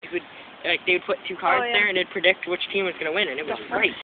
would, like, they would put two cards Oh, yeah. there and it'd predict which team was going to win, and it was right.